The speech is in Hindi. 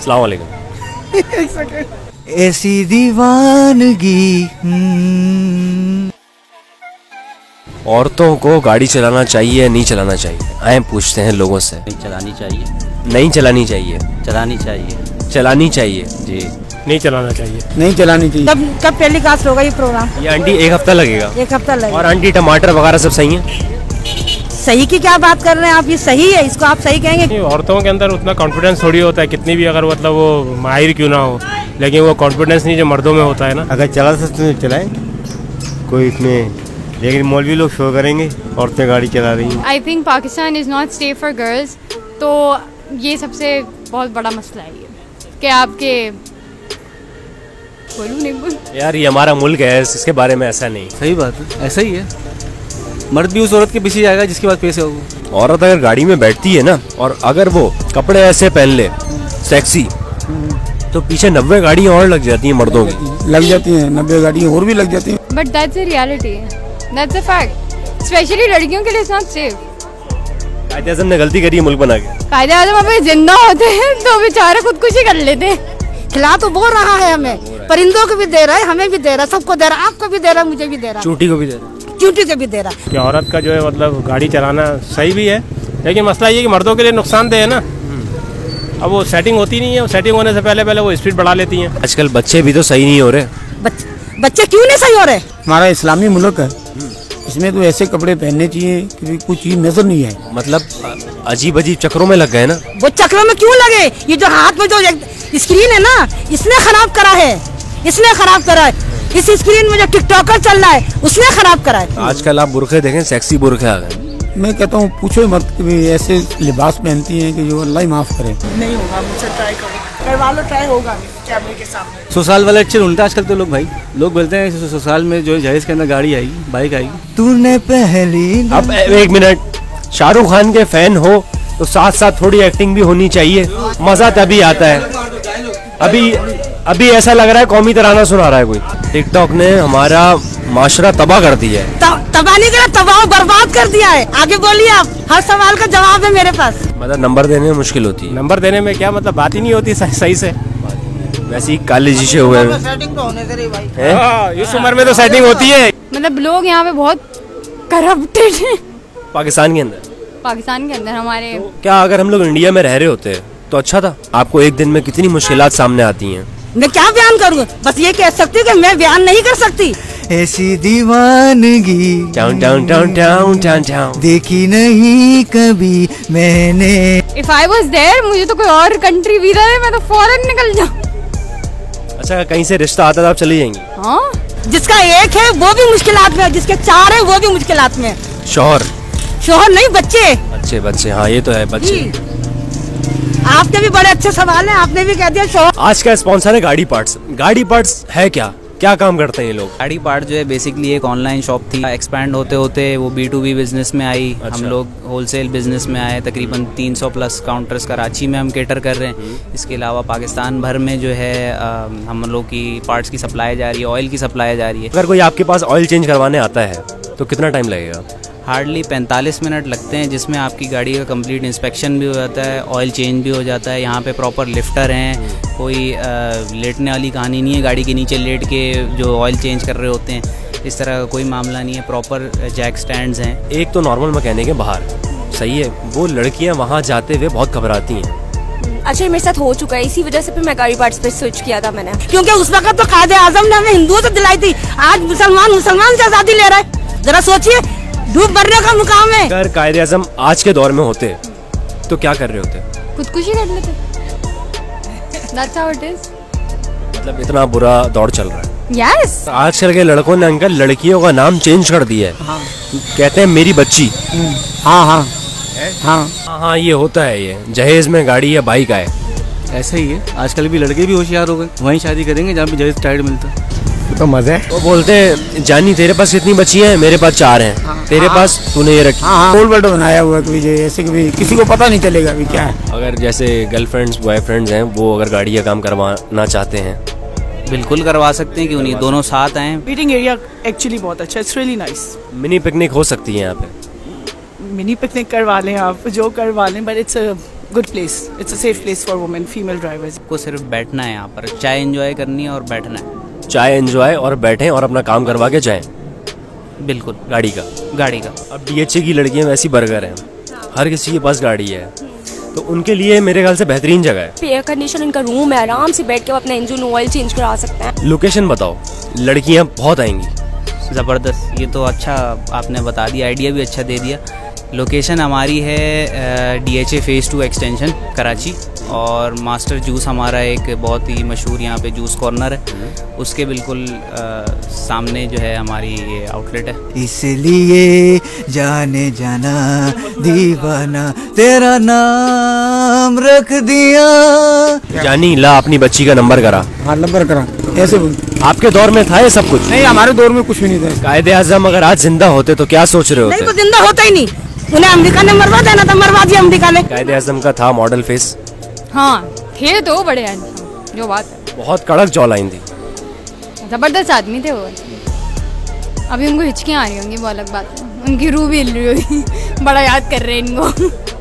अस्सलाम वालेकुम। एक सेकंड। ऐसी दीवानगी। औरतों को गाड़ी चलाना चाहिए नहीं चलाना चाहिए? आए पूछते हैं लोगों से। नहीं चलानी चाहिए। नहीं चलानी चाहिए? चलानी चाहिए। चलानी चाहिए जी। नहीं चलाना चाहिए। नहीं चलानी चाहिए। कब टेलीकास्ट होगा ये प्रोग्राम? ये आंटी एक हफ्ता लगेगा। एक हफ्ता लगेगा। और आंटी टमाटर वगैरह सब सही है? सही की क्या बात कर रहे हैं आप? ये सही है, इसको आप सही कहेंगे? औरतों के अंदर उतना कॉन्फिडेंस थोड़ी होता है, कितनी भी अगर मतलब वो माहिर क्यों ना हो, लेकिन वो कॉन्फिडेंस नहीं जो मर्दों में होता है ना। अगर चला सकते तो चलाएं, कोई इसमें, लेकिन मौलवी लोग शो करेंगे औरतें गाड़ी चला रही हैं। I think Pakistan is not safe for girls, तो ये सबसे बहुत बड़ा मसला है ये कि आपके बोलूँ नहीं बोल यार ये हमारा मुल्क है, इसके बारे में ऐसा नहीं। सही बात है, ऐसा ही है। मर्द भी उस औरत के पीछे जाएगा जिसके पास पैसे होगा। औरत अगर गाड़ी में बैठती है ना और अगर वो कपड़े ऐसे पहन ले सेक्सी, तो पीछे 90 गाड़ियाँ और लग जाती हैं मर्दों की। लग जाती हैं 90 गाड़ियाँ और भी लग जाती हैं। But that's a reality, that's a fact. Specially लड़कियों के लिए इट्स नॉट सेफ। कायदे आज़म ने गलती करी है मुल्क बना के। कायदे आज़म अभी जिंदा होते हैं तो बेचारे खुदकुशी कर लेते हैं। खिला तो बोल रहा है हमें, परिंदों को भी दे रहा है, हमें भी दे रहा है, सबको दे रहा है, आपको भी दे रहा है, मुझे भी दे रहा है, चूटी को भी दे रहा है, चूटी को भी दे रहा है। कि औरत का जो है मतलब गाड़ी चलाना सही भी है, लेकिन मसला ये कि मर्दों के लिए नुकसानदेह है ना। अब वो सेटिंग होती नहीं है, सेटिंग होने से पहले पहले वो स्पीड बढ़ा लेती हैं। आजकल बच्चे भी तो सही नहीं हो रहे। बच्चे क्यों नहीं सही हो रहे? हमारा इस्लामी मुल्क है, इसमें तो ऐसे कपड़े पहनने चाहिए कि कुछ चीज नजर नहीं आए। मतलब अजीब अजीब चक्रों में लग गए ना। वो चक्रों में क्यों लगे? ये जो हाथ में जो स्क्रीन है ना, इसने खराब करा है, इसने खराब करा है। इस स्क्रीन में जो टिकटॉकर चल रहा है उसने खराब करा है। आजकल आप बुरखे देखें, सेक्सी बुरखे आ गए। मैं कहता हूँ पूछो मत कि ऐसे लिबास पहनती हैं कि जो अल्लाह ही माफ करे। नहीं होगा, मुझसे ट्राई करो, करवा लो, ट्राई होगा कैमरे के सामने। ससुराल वाले अच्छे ढूंढते हैं आजकल तो लोग भाई। लोग बोलते हैं ससुराल में जो जहेज के अंदर गाड़ी आएगी, बाइक आएगी। तूने पहली अब एक मिनट, शाहरुख खान के फैन हो तो साथ साथ थोड़ी एक्टिंग भी होनी चाहिए, मजा तभी आता है। अभी ऐसा लग रहा है कौमी तराना सुना रहा है कोई। टिकटॉक ने हमारा माशरा तबाह कर दिया है। तबाह नहीं करा, तबाह बर्बाद कर दिया है। आगे बोलिए आप, हर सवाल का जवाब है मेरे पास। मतलब नंबर देने में मुश्किल होती है। नंबर देने में क्या मतलब, बात ही नहीं होती सही से। वैसे ही काले शीशे हुए हैं। इस उम्र में तो सेटिंग होती है। मतलब लोग यहाँ पे बहुत करप्टेड हैं पाकिस्तान के अंदर। पाकिस्तान के अंदर हमारे तो क्या अगर हम लोग इंडिया में रह रहे होते तो अच्छा था? आपको एक दिन में कितनी मुश्किलात सामने आती हैं। मैं क्या बयान करूँ? बस ये कह सकती हूँ कि मैं बयान नहीं कर सकती। ऐसी दीवानगी टाउन टाउन टाउन टाउन टाउन टाउन देखी नहीं कभी मैंने। इफ आई वाज देयर, मुझे तो कोई और कंट्री वीजा है, मैं तो फौरन निकल जाऊँ। अच्छा, कहीं से रिश्ता आता तो आप चली जाएंगी? हाँ, जिसका एक है वो भी मुश्किलात में है, जिसके 4 है वो भी मुश्किलात में है। शोहर नहीं, बच्चे। बच्चे हाँ ये तो है, बच्चे। आपके भी बड़े अच्छे सवाल हैं, आपने भी कह दिया शोहर। आज का स्पॉन्सर है गाड़ी पार्ट्स। गाड़ी पार्ट्स है क्या काम करते हैं ये लोग? गाड़ी पार्ट जो है बेसिकली एक ऑनलाइन शॉप थी, एक्सपैंड होते होते वो B2B बिजनेस में आई। अच्छा। हम लोग होलसेल बिजनेस में आए। तकरीबन 300 प्लस काउंटर्स कराची में हम केटर कर रहे हैं। इसके अलावा पाकिस्तान भर में जो है हम लोग की पार्ट्स की सप्लाई जा रही है, ऑयल की सप्लाई जा रही है। अगर कोई आपके पास ऑयल चेंज करवाने आता है तो कितना टाइम लगेगा? हार्डली 45 मिनट लगते हैं, जिसमें आपकी गाड़ी का कंप्लीट इंस्पेक्शन भी हो जाता है, ऑयल चेंज भी हो जाता है। यहाँ पे प्रॉपर लिफ्टर हैं, कोई लेटने वाली कहानी नहीं है, गाड़ी के नीचे लेट के जो ऑयल चेंज कर रहे होते हैं, इस तरह का कोई मामला नहीं है। प्रॉपर जैक स्टैंड्स हैं। एक तो नॉर्मल मैकेनिक है बाहर, सही है, वो लड़कियाँ वहाँ जाते हुए बहुत घबराती हैं। अच्छा, मेरे साथ हो चुका है, इसी वजह से फिर मैं गाड़ी पार्ट्स पे स्विच किया था मैंने। क्योंकि उस वक्त तो कायदे आजम ने हमें हिंदुओं से दिलाई थी, आज मुसलमान से आजादी ले रहा है। जरा सोचिए, डूब मरने का मुकाम है। अगर कायदे आज़म आज के दौर में होते तो क्या कर रहे होते? खुदकुशी कर लेते। That's how it is. मतलब इतना बुरा दौर चल रहा है। Yes. आजकल के लड़कों ने अंकल लड़कियों का नाम चेंज कर दिया है। हाँ। कहते हैं मेरी बच्ची। हाँ हाँ हाँ हाँ, ये होता है। ये जहेज में गाड़ी या बाइक आए, ऐसा ही है। आजकल भी लड़के भी होशियार हो गए, वहीं शादी करेंगे जहाँ पे जहेज टाइड मिलता है। तो मजे। वो बोलते हैं जानी तेरे पास कितनी बच्ची हैं? मेरे पास 4 हैं। हाँ, तेरे हाँ, पास तूने ये रखी। हाँ, गोल वर्ड बनाया हुआ है ऐसे कि किसी को पता नहीं चलेगा अभी क्या है। अगर जैसे गर्लफ्रेंड्स बॉयफ्रेंड्स हैं, वो अगर गाड़ी का काम करवाना चाहते हैं, बिल्कुल करवा सकते हैं, क्यों नहीं, दोनों साथ आए। मीटिंग एरिया एक्चुअली बहुत अच्छा है, it's really nice. Mini picnic हो सकती है यहाँ पे। मिनी पिकनिक करवा लें आप, जो करवा लें, but it's good place. It's a safe place for women, female drivers. को सिर्फ बैठना है यहाँ पर, चाय एंजॉय करनी है और बैठना है। चाय एंजॉय और बैठें और अपना काम करवा के जाएं। बिल्कुल गाड़ी का। अब DHA की लड़कियां वैसी बर्गर हैं, हर किसी के पास गाड़ी है, तो उनके लिए मेरे ख्याल से बेहतरीन जगह है। एयर कंडीशन इनका रूम है, आराम से बैठ के वो अपना इंजन ऑयल चेंज करा सकते हैं। लोकेशन बताओ, लड़कियां बहुत आएंगी। ज़बरदस्त, ये तो अच्छा आपने बता दिया, आइडिया भी अच्छा दे दिया। लोकेशन हमारी है DHA Phase 2 एक्सटेंशन कराची, और मास्टर जूस हमारा एक बहुत ही मशहूर यहाँ पे जूस कॉर्नर है, उसके बिल्कुल सामने जो है हमारी ये आउटलेट है। इसलिए जाने जाना दीवाना तेरा नाम रख दिया। जानी ला अपनी बच्ची का नंबर करा। हाँ नंबर करा, ऐसे बोल। आपके दौर में था ये सब कुछ? नहीं, हमारे दौर में कुछ भी नहीं था। कायदे आज़म अगर आज जिंदा होते तो क्या सोच रहे होते? नहीं, वो जिंदा होता ही नहीं, उन्हें अमेरिका ने मरवा देना था, मरवा दिया अमेरिका ने। कायदे आज़म का था मॉडल फेस। हाँ थे तो बड़े हैं, जो बात है। बहुत कड़क जॉलाइन थी, जबरदस्त आदमी थे वो। अभी उनको हिचकियाँ आ रही होंगी, वो अलग बात है, उनकी रूह भी हिल रही होगी, बड़ा याद कर रहे हैं इनको।